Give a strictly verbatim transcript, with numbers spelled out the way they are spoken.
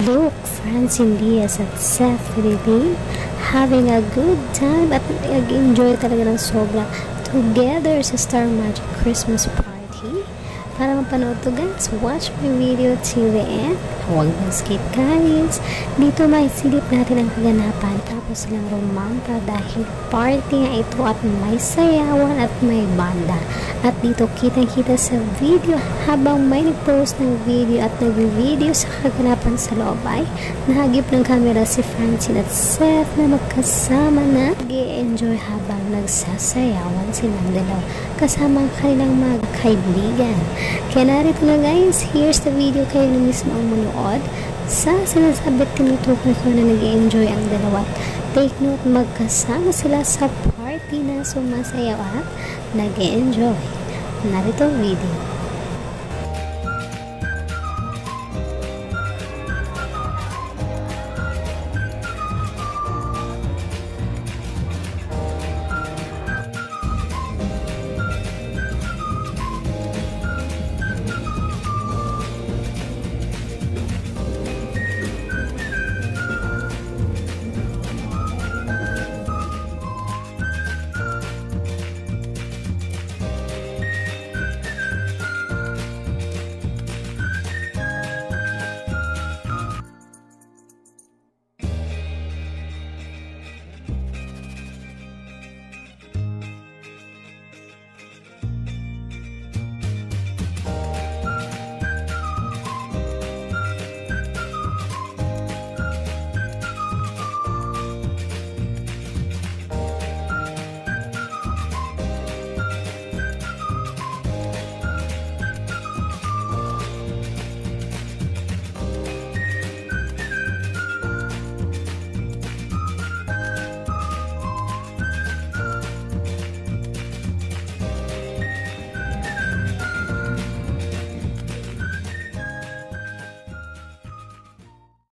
Look, Francine at Seth Francine having a good time at nag-enjoy talaga ng sobra together sa Star Magic Christmas Party. Para mapanood to guys, watch my video till the end. Huwag mag-skip guys. Dito may silip natin ang kaganapan tapos silang romanta dahil party nga ito at may sayawan at may banda. At dito kitang-kita sa video habang may nag-post ng video at nag-video sa kaganapan sa loob ay nahagip ng camera si Francine at Seth na magkasama na nag-enjoy habang nagsasayawan silang dalawa kasama ang kanilang mga kaibigan. Kaya narito na guys, here's the video, kayo na mismo ang manood sa sinasabit tinutukoy ko na nag-enjoy ang dalawa. Take note, magkasama sila sa party na sumasayaw at nag-enjoy. Narito ang video.